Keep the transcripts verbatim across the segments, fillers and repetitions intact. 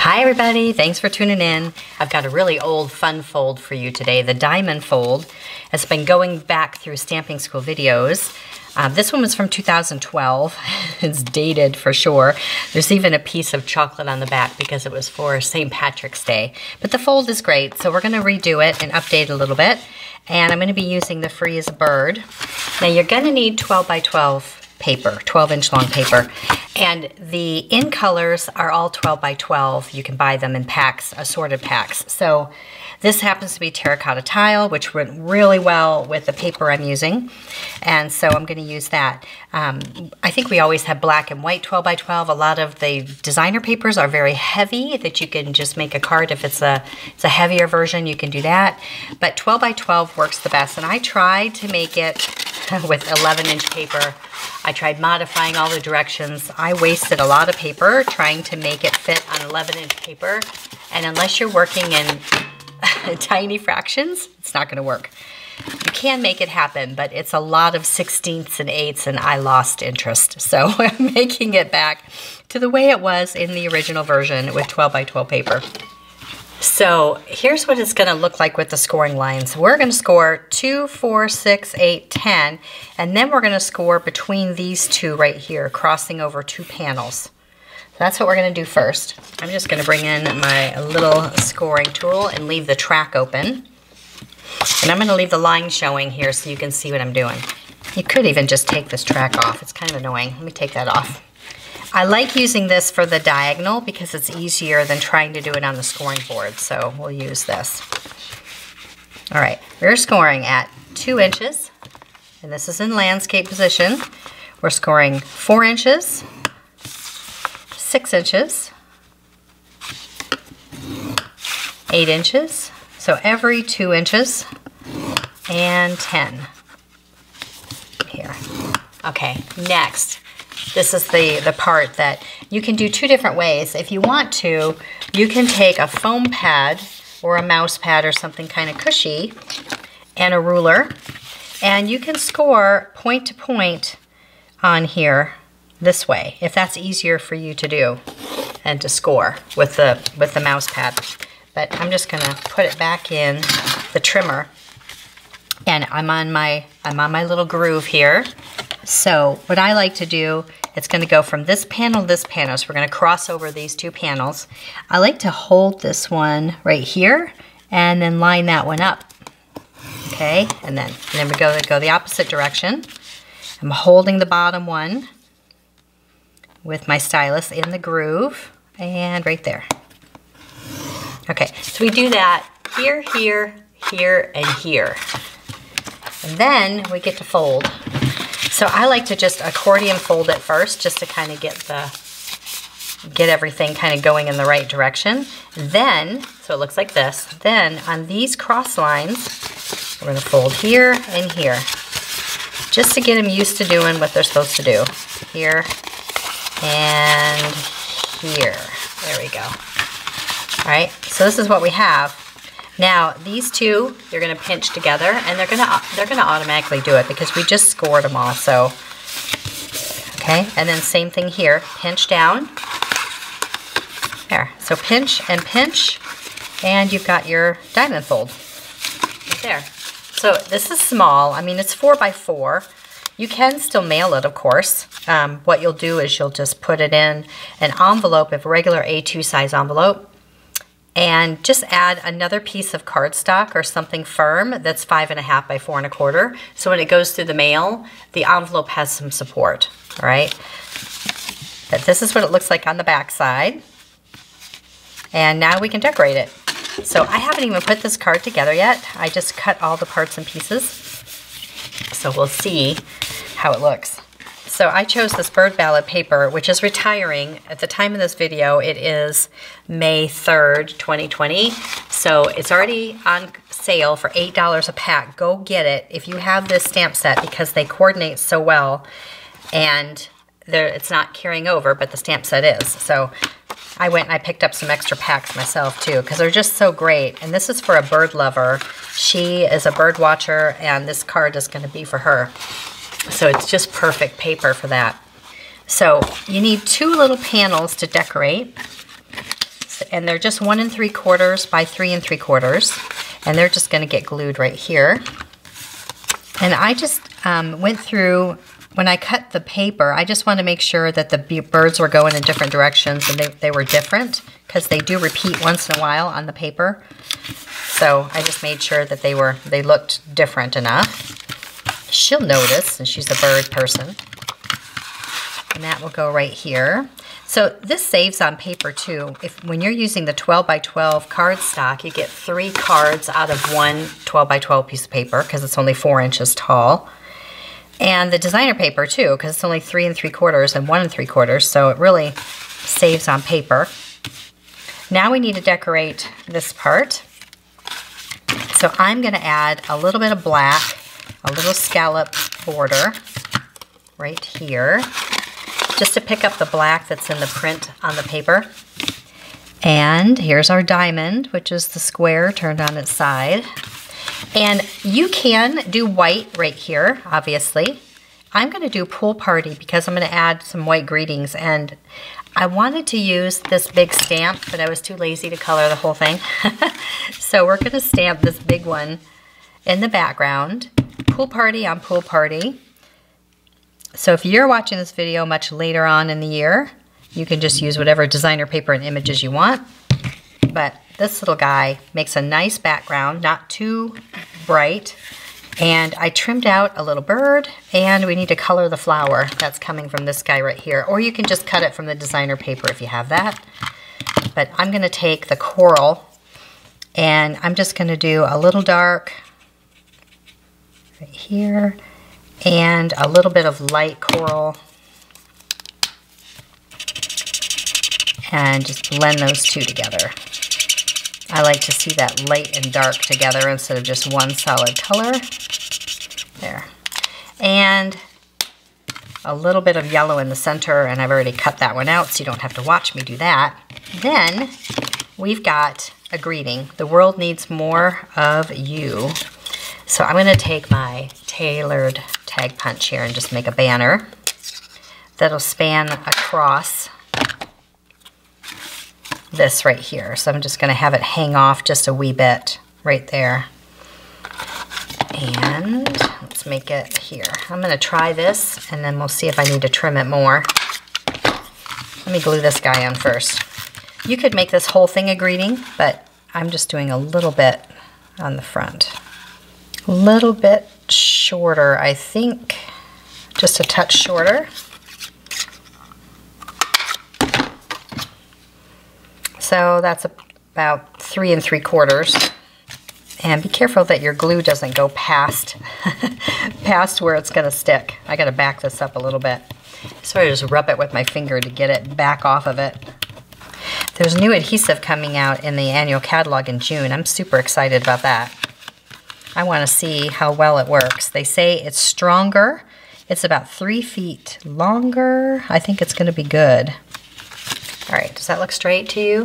Hi everybody, thanks for tuning in. I've got a really old fun fold for you today, the Diamond Fold. It's been going back through stamping school videos. Uh, this one was from two thousand twelve. It's dated for sure. There's even a piece of chocolate on the back because it was for Saint Patrick's Day. But the fold is great, so we're going to redo it and update a little bit. And I'm going to be using the Freeze Bird. Now you're going to need twelve by twelve paper, twelve inch long paper. And the in colors are all twelve by twelve. You can buy them in packs, assorted packs. So this happens to be terracotta tile, which went really well with the paper I'm using. And so I'm going to use that. Um, I think we always have black and white twelve by twelve. A lot of the designer papers are very heavy that you can just make a card. If it's a, it's a heavier version, you can do that. But twelve by twelve works the best. And I tried to make it with eleven inch paper. I tried modifying all the directions. I wasted a lot of paper trying to make it fit on eleven inch paper. And unless you're working in tiny fractions, it's not going to work. You can make it happen, but it's a lot of sixteenths and eighths, and I lost interest. So I'm making it back to the way it was in the original version with twelve by twelve paper. So here's what it's going to look like with the scoring lines. We're going to score two, four, six, eight, ten, and then we're going to score between these two right here, crossing over two panels. That's what we're going to do first. I'm just going to bring in my little scoring tool and leave the track open. And I'm going to leave the line showing here so you can see what I'm doing. You could even just take this track off. It's kind of annoying. Let me take that off. I like using this for the diagonal because it's easier than trying to do it on the scoring board. So we'll use this. All right, we're scoring at two inches. And this is in landscape position. We're scoring four inches. Six inches, eight inches, so every two inches, and ten here. Okay, next, this is the, the part that you can do two different ways. If you want to, you can take a foam pad or a mouse pad or something kind of cushy and a ruler, and you can score point to point on here this way, if that's easier for you to do and to score with the with the mouse pad. But I'm just gonna put it back in the trimmer, and I'm on my I'm on my little groove here. So what I like to do, it's gonna go from this panel to this panel. So we're gonna cross over these two panels. I like to hold this one right here and then line that one up. Okay, and then and then we go go the opposite direction. I'm holding the bottom one with my stylus in the groove, and right there. Okay, so we do that here, here, here, and here. And then we get to fold. So I like to just accordion fold it first, just to kind of get the, get everything kind of going in the right direction. Then, so it looks like this. Then on these cross lines, we're gonna fold here and here, just to get them used to doing what they're supposed to do. Here, and here. There we go. All right, so this is what we have. Now these two, you're going to pinch together, and they're going to they're going to automatically do it because we just scored them all. So, okay, and then same thing here. Pinch down. There. So pinch and pinch, and you've got your diamond fold right there. So this is small. I mean, it's four by four. You can still mail it, of course. Um, what you'll do is you'll just put it in an envelope, a regular A two size envelope, and just add another piece of cardstock or something firm that's five and a half by four and a quarter. So when it goes through the mail, the envelope has some support, all right? But this is what it looks like on the back side. And now we can decorate it. So I haven't even put this card together yet. I just cut all the parts and pieces. So we'll see how it looks. So I chose this Bird Ballad paper, which is retiring. At the time of this video, it is May third, twenty twenty. So it's already on sale for eight dollars a pack. Go get it if you have this stamp set because they coordinate so well, and it's not carrying over, but the stamp set is. So I went and I picked up some extra packs myself too because they're just so great. And this is for a bird lover. She is a bird watcher, and this card is going to be for her. So it's just perfect paper for that. So you need two little panels to decorate. cards, and they're just one and three quarters by three and three quarters, and they're just gonna get glued right here. And I just um, went through, when I cut the paper, I just wanted to make sure that the birds were going in different directions and they, they were different, because they do repeat once in a while on the paper. So I just made sure that they were, they looked different enough. She'll notice, and she's a bird person. And that will go right here. So this saves on paper too. If when you're using the twelve by twelve cardstock, you get three cards out of one twelve by twelve piece of paper, because it's only four inches tall. And the designer paper too, because it's only three and three quarters and one and three quarters, so it really saves on paper. Now we need to decorate this part. So I'm gonna add a little bit of black, a little scallop border right here, just to pick up the black that's in the print on the paper. And here's our diamond, which is the square turned on its side. And you can do white right here, obviously. I'm gonna do pool party because I'm gonna add some white greetings, and I wanted to use this big stamp, but I was too lazy to color the whole thing. So we're gonna stamp this big one in the background. Pool party on pool party. So if you're watching this video much later on in the year, you can just use whatever designer paper and images you want. But this little guy makes a nice background, not too bright. And I trimmed out a little bird, and we need to color the flower that's coming from this guy right here. Or you can just cut it from the designer paper if you have that. But I'm gonna take the coral, and I'm just gonna do a little dark right here, and a little bit of light coral, and just blend those two together. I like to see that light and dark together instead of just one solid color. There. And a little bit of yellow in the center, and I've already cut that one out so you don't have to watch me do that. Then we've got a greeting. The world needs more of you. So I'm gonna take my tailored tag punch here and just make a banner that'll span across this right here. So I'm just gonna have it hang off just a wee bit right there. And let's make it here. I'm gonna try this, and then we'll see if I need to trim it more. Let me glue this guy on first. You could make this whole thing a greeting, but I'm just doing a little bit on the front. A little bit shorter, I think. Just a touch shorter. So that's about three and three quarters. And be careful that your glue doesn't go past, past where it's gonna stick. I gotta back this up a little bit. So I just rub it with my finger to get it back off of it. There's new adhesive coming out in the annual catalog in June. I'm super excited about that. I wanna see how well it works. They say it's stronger. It's about three feet longer. I think it's gonna be good. All right, does that look straight to you?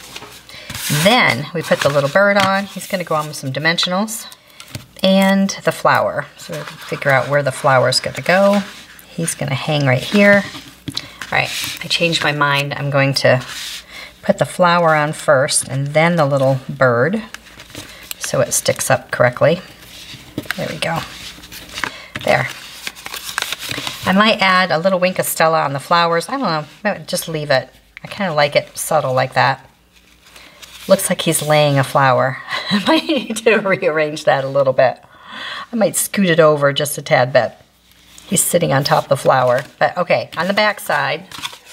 Then we put the little bird on. He's gonna go on with some dimensionals. And the flower. So we figure out where the flower is gonna go. He's gonna hang right here. All right, I changed my mind. I'm going to put the flower on first and then the little bird so it sticks up correctly. There we go. There. I might add a little wink of Stella on the flowers. I don't know, just leave it. I kind of like it subtle like that. Looks like he's laying a flower. I might need to rearrange that a little bit. I might scoot it over just a tad bit. He's sitting on top of the flower. But okay, on the back side,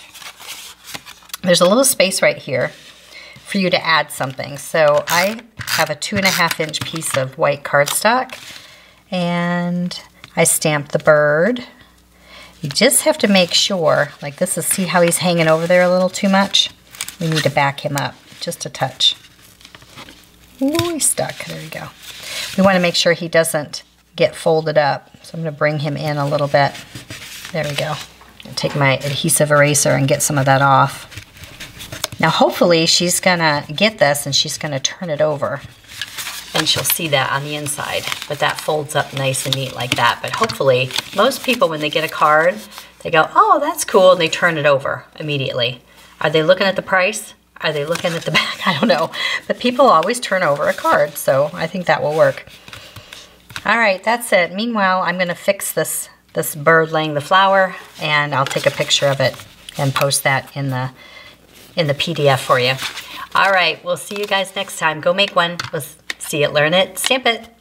there's a little space right here for you to add something. So I have a two and a half inch piece of white cardstock, and I stamped the bird. You just have to make sure, like this is, see how he's hanging over there a little too much? We need to back him up just a touch. Ooh, he's stuck, there we go. We wanna make sure he doesn't get folded up. So I'm gonna bring him in a little bit. There we go. I'll take my adhesive eraser and get some of that off. Now hopefully she's gonna get this and she's gonna turn it over. And she'll see that on the inside, but that folds up nice and neat like that. But hopefully, most people when they get a card, they go, oh, that's cool, and they turn it over immediately. Are they looking at the price? Are they looking at the back? I don't know. But people always turn over a card, so I think that will work. All right, that's it. Meanwhile, I'm gonna fix this, this bird laying the flower, and I'll take a picture of it and post that in the, in the P D F for you. All right, we'll see you guys next time. Go make one. We'll see it, learn it, stamp it.